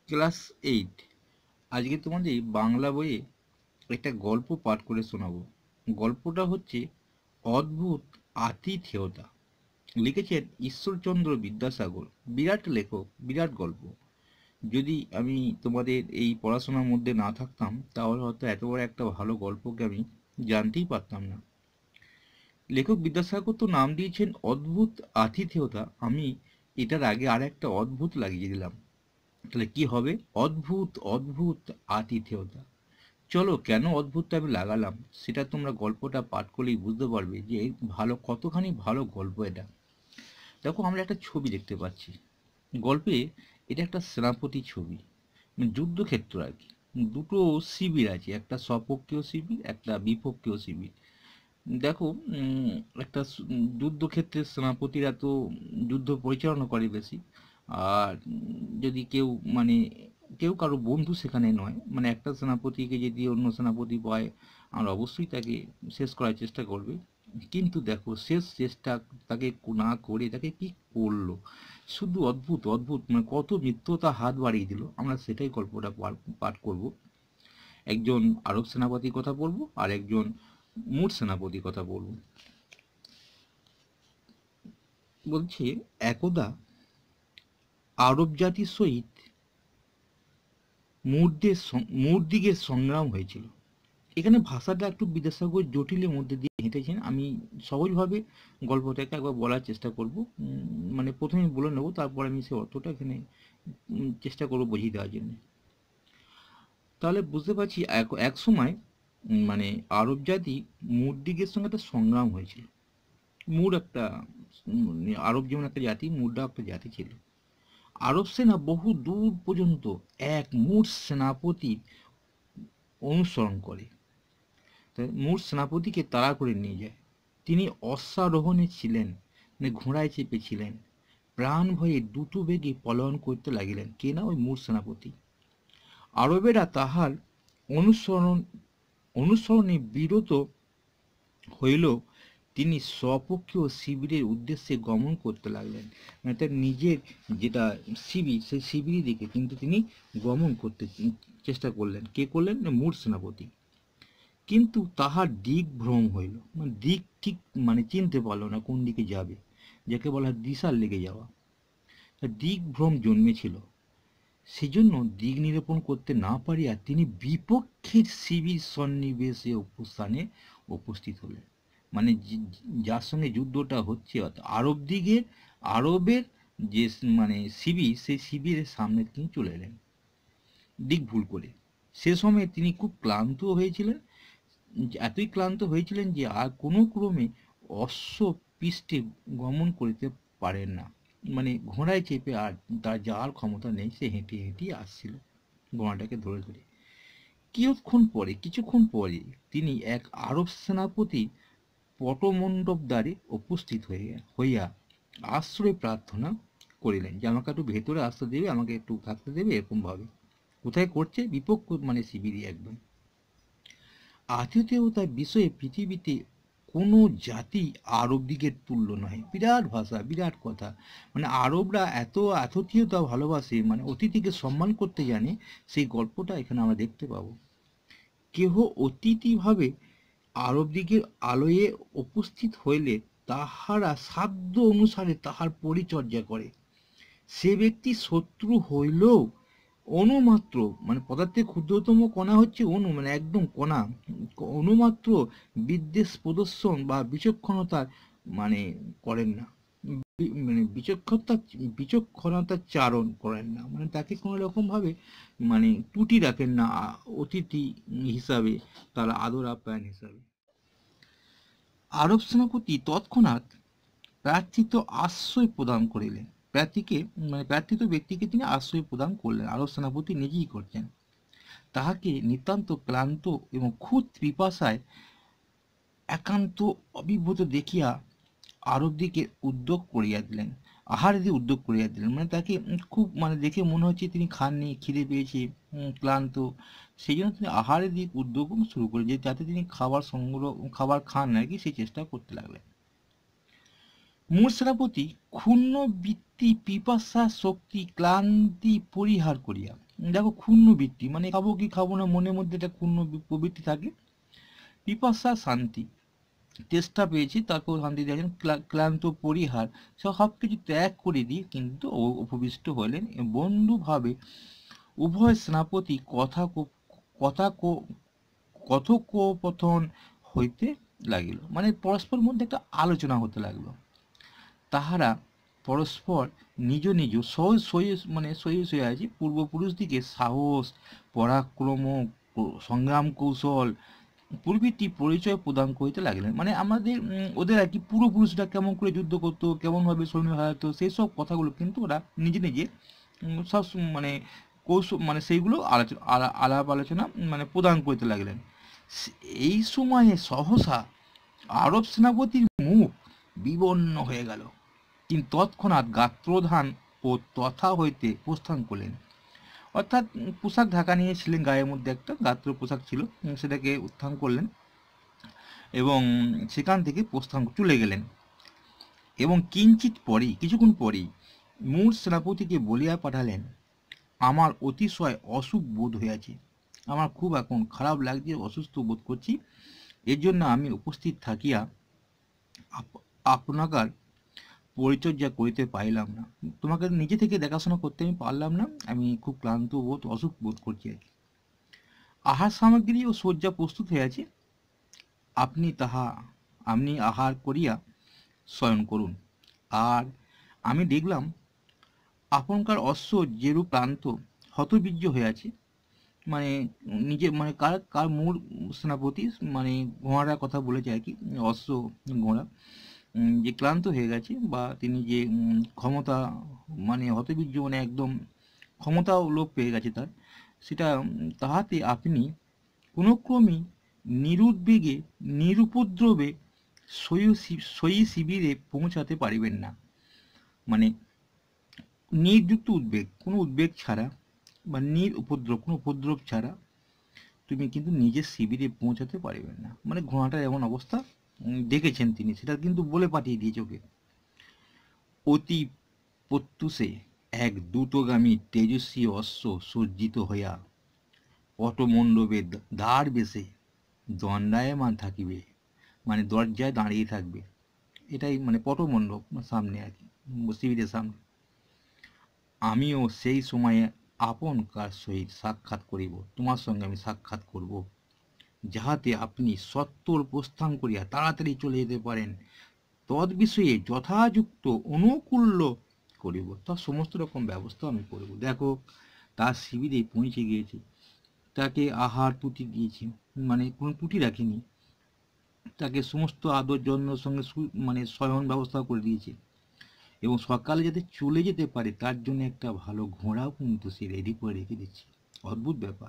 Class 8। আজকে তোমাদের বাংলা বইয়ে একটা গল্প পাঠ করে শোনাবো। গল্পটা হচ্ছে অদ্ভুত আতিথেয়তা। লিখেছেন ঈশ্বরচন্দ্র বিদ্যাসাগর। বিরাট লেখক, বিরাট গল্প। যদি আমি তোমাদের এই পড়াশোনার মধ্যে না থাকতাম তাহলে হয়তো এত বড় একটা ভালো গল্পকে আমি জানতেই পারতাম না। লেখক বিদ্যাসাগর তো নাম দিয়েছেন অদ্ভুত আতিথেয়তা। আমি এটার আগে আর একটা অদ্ভুত লাগিয়ে দিলাম। তাহলে কি হবে? অদ্ভুত অদ্ভুত আতিথেয়তা। চলো, কেন অদ্ভুতটা আমি লাগালাম সেটা তোমরা গল্পটা পাঠ করলেই বুঝতে পারবে যে এই কতখানি ভালো গল্প এটা। দেখো, আমরা একটা ছবি দেখতে পাচ্ছি গল্পে। এটা একটা সেনাপতি ছবি, মানে যুদ্ধক্ষেত্র আর কি। দুটো শিবির আছে, একটা স্বপক্ষীয় শিবির, একটা বিপক্ষীয় শিবির। দেখো, একটা যুদ্ধক্ষেত্রের সেনাপতিরা তো যুদ্ধ পরিচালনা করে বেশি। আর যদি কেউ মানে কেউ কারো বন্ধু সেখানে নয়, মানে একটা সেনাপতিকে যদি অন্য সেনাপতি পায় আর অবশ্যই তাকে শেষ করার চেষ্টা করবে। কিন্তু দেখো, শেষ চেষ্টা তাকে না করে তাকে কি করলো, শুধু অদ্ভুত অদ্ভুত, মানে কত মিত্রতা হাত বাড়িয়ে দিল। আমরা সেটাই গল্পটা পাঠ করব। একজন আরব সেনাপতির কথা বলবো আর একজন মূর সেনাপতির কথা বলবো। বলছে, একদা আরব জাতির সহিত মুরদিগের সংগ্রাম হয়েছিল। এখানে ভাষাটা একটু বিদ্যাসাগর জটিলের মধ্যে দিয়ে হেঁটেছেন। আমি সহজভাবে গল্পটাকে একবার বলার চেষ্টা করব। মানে প্রথমে বলে নেবো, তারপর আমি সে অর্থটা এখানে চেষ্টা করবো বুঝিয়ে দেওয়ার জন্য। তাহলে বুঝতে পারছি এক সময় মানে আরব জাতি মুরদিগের সঙ্গে একটা সংগ্রাম হয়েছিল। মুর একটা আরব যেমন একটা জাতি, মুরডা একটা জাতি ছিল। আরব সেনা বহু দূর পর্যন্ত এক মূর সেনাপতির অনুসরণ করে। মূর সেনাপতিকে তাড়া করে নিয়ে যায়। তিনি অশ্বারোহণে ছিলেন, মানে ঘোড়ায় চেপে ছিলেন। প্রাণ ভয়ে দ্রুত বেগে পলায়ন করতে লাগিলেন। কে না? ওই মূর সেনাপতি। আরবেরা তাহার অনুসরণে বিরত হইল। তিনি স্বপক্ষীয় শিবিরের উদ্দেশ্যে গমন করতে লাগলেন। মানে তার নিজের যেটা শিবির, সেই শিবিরের দিকে কিন্তু তিনি গমন করতে চেষ্টা করলেন। কে করলেন? মূর সেনাপতি। কিন্তু তাহার দিক ভ্রম হইল, মানে দিক ঠিক মানে চিনতে পারলো না কোন দিকে যাবে, যাকে বলা হয় দিশার লেগে যাওয়া। দিক ভ্রম জন্মেছিল। সেজন্য দিক নিরূপণ করতে না পারিয়া তিনি বিপক্ষের শিবির সন্নিবেশে স্থানে উপস্থিত হলেন। মানে যার সঙ্গে যুদ্ধটা হচ্ছে আরবের যে মানে শিবির, সেই শিবিরের সামনে তিনি চলে এলেন দিক ভুল করে। সে সময় তিনি খুব ক্লান্ত হয়েছিলেন। এতই ক্লান্ত হয়েছিলেন যে আর কোনো ক্রমে অশ্ব পৃষ্ঠে গমন করিতে পারেন না। মানে ঘোড়ায় চেপে আর তার যাওয়ার ক্ষমতা নেই, সে হেঁটে হেঁটেই আসছিল ঘোড়াটাকে ধরে ধরে। কিছুক্ষণ পরে তিনি এক আরব সেনাপতি পটমণ্ডপ দ্বারে উপস্থিত হইয়া আশ্রয় প্রার্থনা করিলেন যে আমাকে একটু ভেতরে আসতে দেবে, আমাকে একটু থাকতে দেবে, এরকম ভাবে। কোথায় করছে? বিপক্ষ মানে শিবিরই একদম। আতিথেয়তার বিষয়ে পৃথিবীতে কোনো জাতি আরব দিকের তুল্য নয়। বিরাট ভাষা, বিরাট কথা। মানে আরবরা এত আতিথেয়তা ভালোবাসে, মানে অতিথিকে সম্মান করতে জানে। সেই গল্পটা এখানে আমরা দেখতে পাবো। কেহ অতিথিভাবে আরব দিকের আলয়ে উপস্থিত হইলে তাহারা সাধ্য অনুসারে তাহার পরিচর্যা করে। সে ব্যক্তি শত্রু হইলেও অনুমাত্র, মানে পদার্থের ক্ষুদ্রতম কণা হচ্ছে অণু, মানে একদম কণা, অনুমাত্র বিদ্বেষ প্রদর্শন বা বিচক্ষণতার মানে করেন না। মানে বিচক্ষণতার চারণ করেন না, মানে তাকে কোনো রকম ভাবে মানে ত্রুটি রাখেন না অতিথি হিসাবে, তার আদর আপ্যায়ন হিসাবে। আরব সেনাপতি তৎক্ষণাৎ প্রার্থিত আশ্রয় প্রদান করিলেন। প্রার্থিত ব্যক্তিকে তিনি আশ্রয় প্রদান করলেন। আরব সেনাপতি নিজেই করছেন। তাহাকে নিতান্ত ক্লান্ত এবং খুব পিপাসায় একান্ত অভিভূত দেখিয়া আহারাদি উদ্যোগ করিয়া দিলেন। মানে তাকে খুব মানে দেখে মনে হচ্ছে তিনি খাননি, খিদে পেয়েছে, ক্লান্ত। সেই জন্য তিনি আহারের দিক উদ্যোগ শুরু করে, যে যাতে তিনি খাবার খান আর কি, সেই চেষ্টা করতে লাগলেন। মূর সেনাপতি ক্ষুণ্ণ বৃত্তি, পিপাসা শক্তি, ক্লান্তি পরিহার করিয়া দেখো ক্ষুণ্ণ বৃত্তি, মানে খাবো কি খাবো না, মনের মধ্যে একটা ক্ষুণ্ণ প্রবৃত্তি থাকে। পিপাসা শান্তি, তেষ্টা পেয়েছি তারপর শান্তি দিয়েছেন, ক্লান্ত পরিহার, সব কিছু ত্যাগ করে দিয়ে কিন্তু উপবিষ্ট হলেন বন্ধুভাবে। উভয় সেনাপতি কথা কথোপকথন হইতে লাগিল, মানে পরস্পর মধ্যে একটা আলোচনা হতে লাগলো। তাহারা পরস্পর নিজ নিজ সহি আছে পূর্বপুরুষদিকে সাহস, পরাক্রম, সংগ্রাম কৌশল প্রভৃতি পরিচয় প্রদান করিতে লাগলেন। মানে আমাদের ওদের আর কি পূর্বপুরুষরা কেমন করে যুদ্ধ করতো, কেমনভাবে সৈন্য হারাতো, সেই সব কথাগুলো কিন্তু ওরা নিজে নিজে সব মানে কৌশল মানে সেইগুলো আলাপ আলোচনা মানে প্রদান করতে লাগলেন। এই সময়ে সহসা আরব সেনাপতির মুখ বিবর্ণ হয়ে গেল। তিনি তৎক্ষণাৎ গাত্রোধান ও তথা হইতে প্রস্থান করলেন। অর্থাৎ পোশাক ঢাকা নিয়েছিলেন, গায়ের মধ্যে একটা গাত্র পোশাক ছিল, সেটাকে উত্থান করলেন এবং সেখান থেকে প্রস্থান চলে গেলেন। এবং কিছুক্ষণ পরেই মূল সেনাপতিকে বলিয়া পাঠালেন, আমার অতিশয় অসুখ বোধ হইয়াছে, আমার খুব এখন খারাপ লাগছে, অসুস্থ বোধ করছি, এর জন্য আমি উপস্থিত থাকিয়া আপনাকার পরিচর্যা করিতে পাইলাম না, তোমাকে নিজে থেকে দেখাশোনা করতে আমি পারলাম না, আমি খুব ক্লান্ত অসুখ বোধ করছি আর কি। আহার সামগ্রী ও শয্যা প্রস্তুত হইয়াছে, আপনি আহার করিয়া শয়ন করুন। আর আমি দেখলাম আপনকার অশ্ব যেরূপ ক্লান্ত হতবীর্য হইয়াছে, মানে নিজে মানে কার মূল সেনাপতি মানে ঘোড়ার কথা বলেছে আর কি, অশ্ব ঘোড়া যে ক্লান্ত হয়ে গেছে বা তিনি যে ক্ষমতা মানে হতবীর্য মানে একদম ক্ষমতাও লোপ পেয়ে গেছে তার, সেটা তাহাতে আপনি কোনো ক্রমেই নিরুদ্বেগে নিরুপদ্রবে সই শিবিরে পৌঁছাতে পারিবেন না। মানে নির্যুক্ত উদ্বেগ, কোনো উদ্বেগ ছাড়া বা কোনো উপদ্রব ছাড়া তুমি কিন্তু নিজের শিবিরে পৌঁছাতে পারবেন না। মানে ঘোড়াটার এমন অবস্থা দেখেছেন তিনি, সেটা কিন্তু বলে পাঠিয়ে দিয়েছে ওকে। অতি প্রত্যুষে এক দ্রুতগামী তেজস্বী অশ্ব সজ্জিত হইয়া পটমণ্ডপে দ্বার বেশে দণ্ডায়মান থাকিবে, মানে দরজায় দাঁড়িয়ে থাকবে, এটাই মানে পটমণ্ডপ সামনে আর কি, শিবিরের সামনে। আমিও সেই সময়ে আপনকার সহিত সাক্ষাৎ করিব, তোমার সঙ্গে আমি সাক্ষাৎ করব, যাহাতে আপনি সত্বর প্রস্থান করিয়া তাড়াতাড়ি চলে যেতে পারেন। তদ বিষয়ে যথাযুক্ত অনুকূল্য করিব, তার সমস্ত রকম ব্যবস্থা আমি করব। দেখো তার শিবিরে পৌঁছে গিয়েছে, তাকে আহার ত্রুটি দিয়েছি, মানে কোনো ত্রুটি রাখিনি, তাকে সমস্ত আদর যত্নের সঙ্গে মানে শয়ন ব্যবস্থা করে দিয়েছে এবং সকালে যাতে চলে যেতে পারে তার জন্য একটা ভালো ঘোড়াও কিন্তু সে রেডি করে রেখে দিচ্ছে। অদ্ভুত ব্যাপার।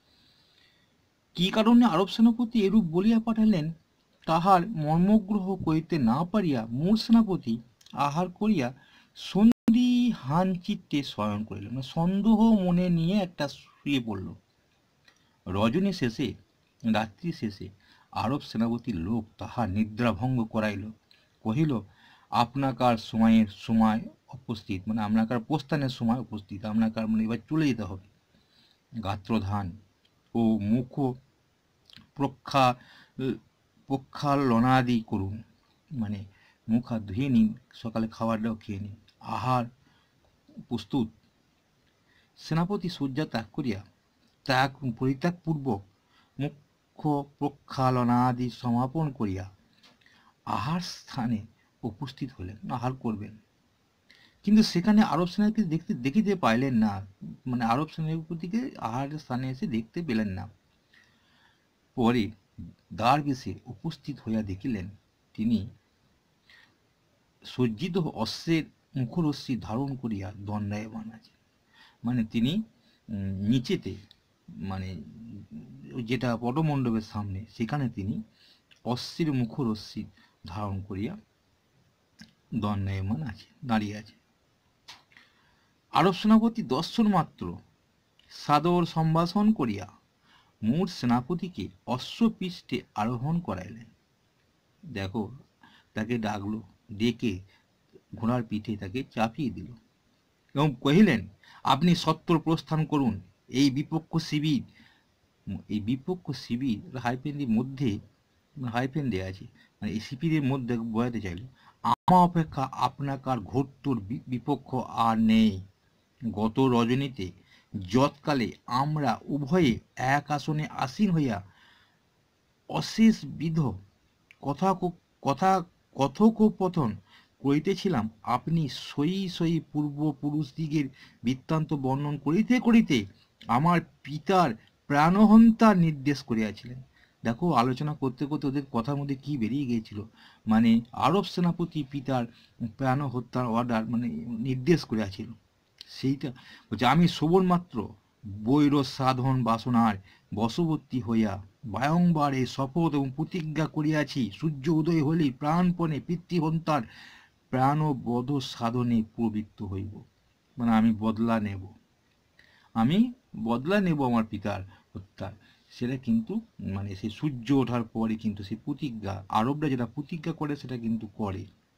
কি কারণে আরব সেনাপতি এরূপ বলিয়া পাঠালেন তাহার মর্মগ্রহ করিতে না পারিয়া মূল সেনাপতি আহার করিয়া সন্দিহান চিত্তে শয়ন করিল, মানে সন্দেহ মনে নিয়ে একটা শুয়ে পড়ল। রজনী শেষে রাত্রি শেষে আরব সেনাপতির লোক তাহার নিদ্রাভঙ্গ করাইল, কহিল আপনাকার সময় উপস্থিত, মানে আপনাকার প্রস্থানের সময় উপস্থিত, আপনাকার মানে এবার চলে যেতে হবে। গাত্রধান ও মুখ প্রক্ষালনাদি করুন, মানে মুখ হাত ধুয়ে নিন, সকালে খাবারটাও খেয়ে নিন, আহার প্রস্তুত। সেনাপতি শয্যা ত্যাগ করিয়া পরিত্যাগপূর্বক মুখ্য প্রক্ষালনাদি সমাপন করিয়া আহার স্থানে উপস্থিত হলেন, আহার করবেন। কিন্তু সেখানে আরব সেনাপতি দেখিতে পাইলেন না, মানে আরব সেনাপতিকে আহারের স্থানে এসে দেখতে পেলেন না। পরে দ্বার বেশে উপস্থিত হইয়া দেখিলেন তিনি সজ্জিত অশ্বের মুখরশ্মি ধারণ করিয়া দণ্ডায়মান আছেন, মানে তিনি নিচেতে মানে যেটা পটমণ্ডপের সামনে সেখানে তিনি অশ্বের মুখরশ্মি ধারণ করিয়া দণ্ডায়মান আছে, দাঁড়িয়ে আছে। আরব সেনাপতি দর্শন মাত্র সাদর সম্ভাষণ করিয়া মূল সেনাপতিকে অশ্বপৃষ্ঠে আরোহণ করাইলেন। দেখো তাকে ডাকলো, ডেকে ঘোড়ার পিঠে তাকে চাপিয়ে দিল এবং কহিলেন আপনি সত্বর প্রস্থান করুন, এই বিপক্ষ শিবির, এই বিপক্ষ শিবির হাইফেনের মধ্যে হাইফেন দেওয়া আছে, মানে এই শিবিরের মধ্যে বোঝাতে চাইল আমার অপেক্ষা আপনাকার ঘোরতর বিপক্ষ আর নেই। গত রজনীতে যৎকালে আমরা উভয়ে এক আসনে আসীন হইয়া অশেষ বিধ কথা কথা কথোপকথন করিতেছিলাম, আপনি সই সই পূর্বপুরুষদিগের বৃত্তান্ত বর্ণন করিতে করিতে আমার পিতার প্রাণহন্তার নির্দেশ করিয়াছিলেন। দেখো, আলোচনা করতে করতে ওদের কথার মধ্যে কি বেরিয়ে গিয়েছিল, মানে আরব সেনাপতি পিতার প্রাণ হত্যার অর্ডার মানে নির্দেশ করিয়াছিল। সেইটা বলছে, আমি শোভনমাত্র বৈর সাধন বাসনার বশবর্তী হইয়া বায়ংবারে শপথ এবং প্রতিজ্ঞা করিয়াছি, সূর্য উদয় হলেই প্রাণপণে পিতৃহন্তার প্রাণবধ সাধনে প্রবৃত্ত হইব। মানে আমি বদলা নেব, আমি বদলা নেব আমার পিতার হত্যার। সেটা কিন্তু মানে সেই সূর্য ওঠার পরে কিন্তু সেই প্রতিজ্ঞা, আরবরা যেটা প্রতিজ্ঞা করে সেটা কিন্তু করে।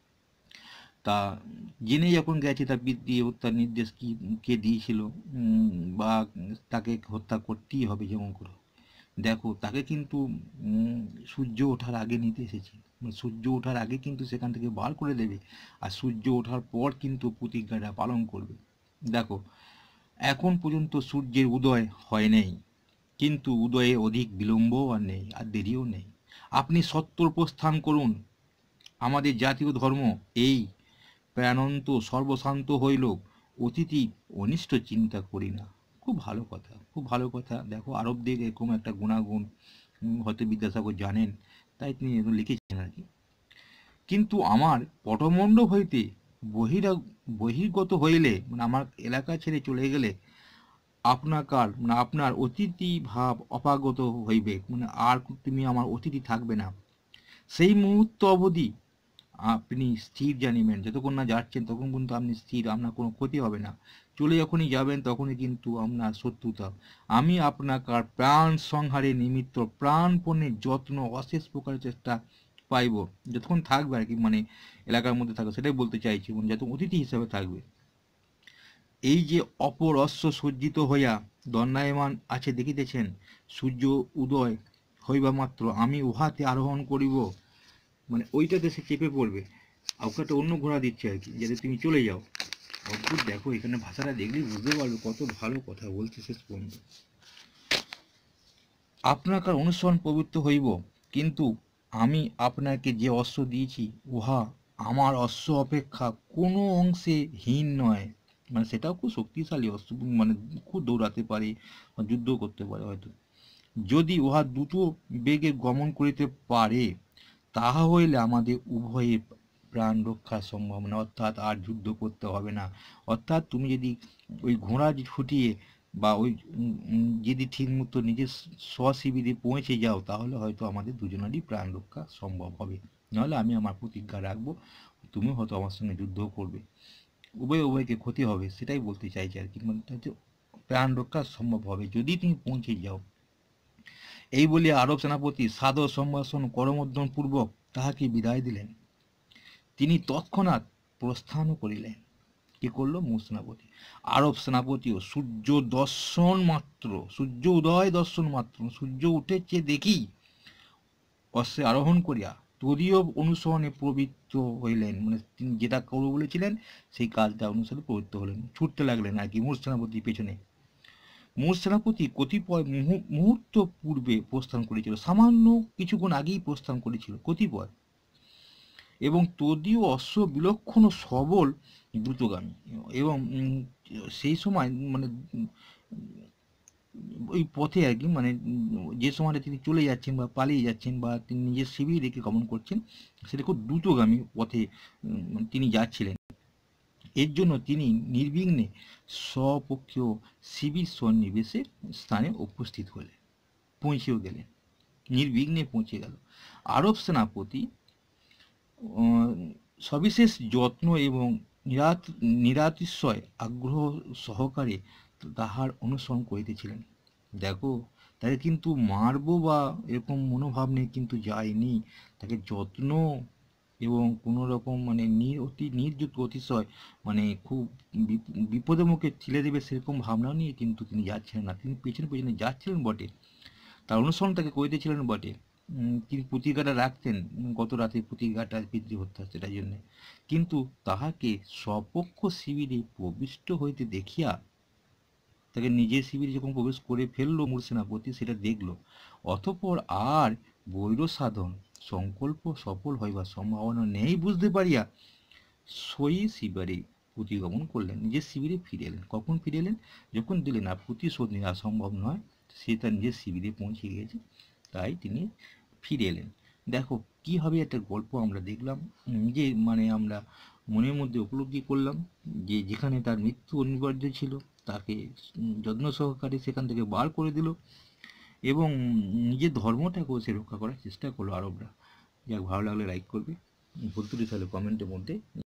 তা জেনে যখন গেছে তার পিতৃ হত্যার নির্দেশ কি কে দিয়েছিল, বা তাকে হত্যা করতেই হবে যেমন করে। দেখো, তাকে কিন্তু সূর্য ওঠার আগে নিতে এসেছে, সূর্য ওঠার আগে কিন্তু সেখান থেকে বার করে দেবে, আর সূর্য ওঠার পর কিন্তু প্রতিজ্ঞাটা পালন করবে। দেখো, এখন পর্যন্ত সূর্যের উদয় হয় নাই, কিন্তু উদয়ে অধিক বিলম্বও আর নেই, আর দেরিও নেই। আপনি সত্তর প্রস্থান করুন। আমাদের জাতীয় ধর্ম এই, প্রাণন্ত সর্বশান্ত হইল, অতিথি অনিষ্ট চিন্তা করি না। খুব ভালো কথা, খুব ভালো কথা। দেখো, আরবদের এরকম একটা গুণাগুণ হয়তো বিদ্যাসাগর জানেন, তাই তিনি লিখেছেন আর কি। কিন্তু আমার পটমণ্ডপ হইতে বহির্গত হইলে, মানে আমার এলাকা ছেড়ে চলে গেলে আপনাকার মানে আপনার অতিথি ভাব অপাগত হইবে, মানে আর তুমি আমার অতিথি থাকবে না। সেই মুহূর্ত অবধি আপনি স্থির জানিবেন, যতক্ষণ না যাচ্ছেন তখন কিন্তু আপনি স্থির, আপনার কোনো ক্ষতি হবে না। চলে যখনই যাবেন তখনই কিন্তু আপনার শত্রুতা। আমি আপনার প্রাণ সংহারের নিমিত্ত প্রাণপণে যত্ন অশেষ প্রকার চেষ্টা পাইব, যতক্ষণ থাকবে আর কি, মানে এলাকার মধ্যে থাকবে, সেটাই বলতে চাইছি, মানে যত অতিথি হিসাবে থাকবে। এই যে অপর অশ্ব সজ্জিত হইয়া দণ্ডায়মান আছে দেখিতেছেন, সূর্য উদয় হইবা মাত্র আমি উহাতে আরোহণ করিব, মানে ওইটাতে সে চেপে পড়বে, ওকে একটা অন্য ঘোড়া দিচ্ছে আর কি, যাতে তুমি চলে যাও। অদ্ভুত, দেখো এখানে ভাষাটা দেখলেই বুঝতে পারবে কত ভালো কথা বলছে শেষ পর্যন্ত। আপনাকার অনুসরণ প্রবৃত্ত হইব, কিন্তু আমি আপনাকে যে অশ্ব দিয়েছি উহা আমার অশ্ব অপেক্ষা কোনো অংশে হীন নয়, মানে সেটাও খুব শক্তিশালী অশ্ব, মানে খুব দৌড়াতে পারে, যুদ্ধ করতে পারে হয়তো। যদি উহা দ্রুত বেগে গমন করিতে পারে, তাহা হইলে আমাদের উভয়ের প্রাণ রক্ষার সম্ভাবনা, অর্থাৎ আর যুদ্ধ করতে হবে না। অর্থাৎ তুমি যদি ওই ঘোড়া ছুটিয়ে বা ওই যদি ঠিক মতো নিজের স্বশিবিরে পৌঁছে যাও, তাহলে হয়তো আমাদের দুজনেরই প্রাণ রক্ষা সম্ভব হবে। নাহলে আমি আমার প্রতিজ্ঞা রাখবো, তুমি হয়তো আমার সঙ্গে যুদ্ধ করবে, উভয়কে ক্ষতি হবে, সেটাই বলতে চাইছি আর কি। মানে প্রাণ রক্ষা সম্ভব হবে যদি তুমি পৌঁছে যাও। এই বলিয়া আরব সেনাপতি সাদর সম্ভাষণ করমর্দন পূর্বক তাহাকে বিদায় দিলেন। তিনি তৎক্ষণাৎ প্রস্থানও করিলেন। কি করলো মূল সেনাপতি? আরব সেনাপতিও সূর্য দর্শন মাত্র, সূর্য উদয় দর্শন মাত্র, সূর্য উঠেছে দেখি অশ্বে আরোহণ করিয়া তদীয় অনুসরণে প্রবৃত্ত হইলেন, মানে তিনি যেটা করবো বলেছিলেন সেই কাজটা অনুসারে প্রবৃত্ত হলেন, ছুটতে লাগলেন আর কি মূল সেনাপতির পেছনে। মূল সেনাপতি কতিপয় মুহূর্ত পূর্বে প্রস্থান করেছিল, সামান্য কিছুক্ষণ আগেই প্রস্থান করেছিল কতিপয়, এবং তদীয় অশ্ব বিলক্ষণ সবল দ্রুতগামী, এবং সেই সময় মানে ওই পথে আর কি, মানে যে সময়টা তিনি চলে যাচ্ছেন বা পালিয়ে যাচ্ছেন বা তিনি নিজের শিবির রেখে গমন করছেন, সেটা খুব দ্রুতগামী পথে তিনি যাচ্ছিলেন। এর জন্য তিনি নির্বিঘ্নে স্বপক্ষীয় শিবির সন্নিবেশে স্থানে উপস্থিত হলেন, পৌঁছেও গেলেন, নির্বিঘ্নে পৌঁছে গেল। আরব সেনাপতি সবিশেষ যত্ন এবং নিরাতিশয় আগ্রহ সহকারে তাহার অনুসরণ করিতেছিলেন। দেখো, তাকে কিন্তু মারবো বা এরকম মনোভাব নিয়ে কিন্তু যায়নি, তাকে যত্ন এবং কোনো রকম মানে অতি নির্যুত অতিশয় মানে খুব বিপদের মুখে ঠেলে দেবে সেরকম ভাবনা নিয়ে কিন্তু তিনি যাচ্ছিলেন না। তিনি পেছনে পেছনে যাচ্ছিলেন বটে, তার অনুসরণ তাকে করিতেছিলেন বটে। তিনি প্রতিজ্ঞাটা রাখতেন, গত রাতে প্রতিজ্ঞাটা পিতৃ হত্যা সেটার জন্য, কিন্তু তাহাকে স্বপক্ষ শিবিরে প্রবিষ্ট হইতে দেখিয়া, তাকে নিজের শিবিরে যখন প্রবেশ করে ফেললো মূল সেনাপতি, সেটা দেখলো, অতঃপর আর বৈর সাধন সংকল্প সফল হইবার সম্ভাবনা নেই বুঝতে পারিয়া সই শিবিরে প্রতিগমন করলেন, নিজের শিবিরে ফিরে এলেন। কখন ফিরে এলেন? যখন দিলেন আর প্রতিশোধ নেওয়া সম্ভব নয়, সে তার নিজের শিবিরে পৌঁছে গিয়েছে, তাই তিনি ফিরে এলেন। দেখো কীভাবে একটা গল্প আমরা দেখলাম, নিজে মানে আমরা মনের মধ্যে উপলব্ধি করলাম যে যেখানে তার মৃত্যু অনিবার্য ছিল তাকে যত্ন সহকারে সেখান থেকে বার করে দিল, এবং নিজের ধর্মটাকেও সে রক্ষা করার চেষ্টা করলো আরবরা। যাক, ভালো লাগলে লাইক করবে, ভুল ত্রুটি তাহলে কমেন্টের মধ্যে